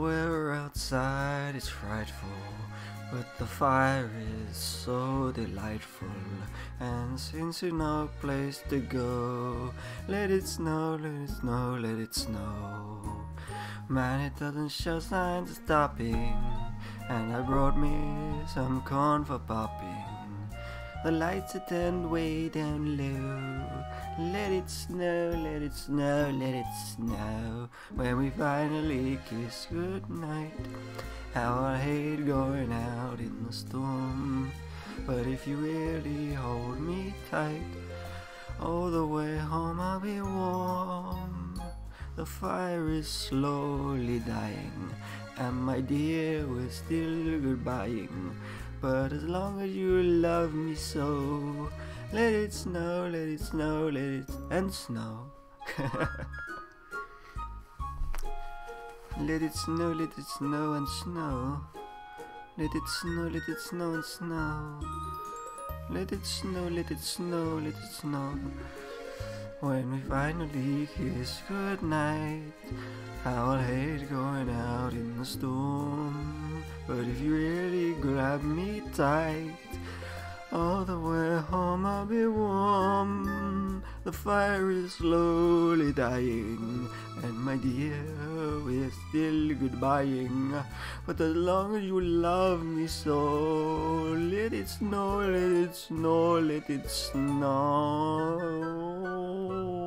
weather outside is frightful, but the fire is so delightful. And since you've no place to go, let it snow, let it snow, let it snow. Man, it doesn't show signs of stopping, and I brought me some corn for popping. The lights are turned way down low. Let it snow, let it snow, let it snow. When we finally kiss goodnight, how I hate going out in the storm. But if you really hold me tight, all the way home I'll be warm. The fire is slowly dying, and my dear, we're still goodbying. But as long as you love me so, let it snow, let it snow, let it and snow. Let it snow, let it snow and snow. Let it snow, let it snow and snow. Let it snow, let it snow, let it snow. When we finally kiss goodnight, I'll hate going out in the storm. But if you really grab me tight, all the way home I'll be warm. The fire is slowly dying, and my dear, we're still goodbying. But as long as you love me so, let it snow, let it snow, let it snow.